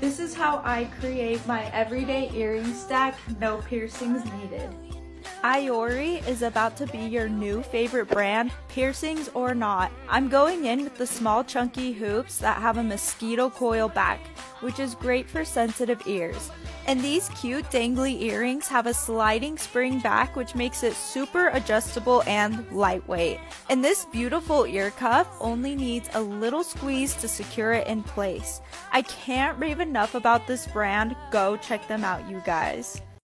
This is how I create my everyday earring stack, no piercings needed. Iori is about to be your new favorite brand, piercings or not. I'm going in with the small chunky hoops that have a mosquito coil back, which is great for sensitive ears. And these cute dangly earrings have a sliding spring back, which makes it super adjustable and lightweight. And this beautiful ear cuff only needs a little squeeze to secure it in place. I can't rave enough about this brand. Go check them out, you guys.